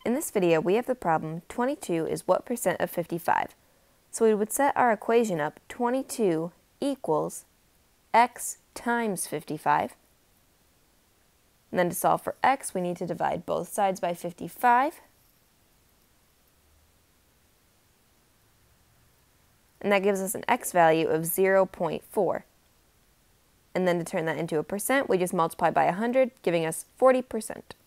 In this video, we have the problem 22 is what percent of 55? So we would set our equation up 22 equals x times 55. And then to solve for x, we need to divide both sides by 55. And that gives us an x value of 0.4. And then to turn that into a percent, we just multiply by 100, giving us 40%.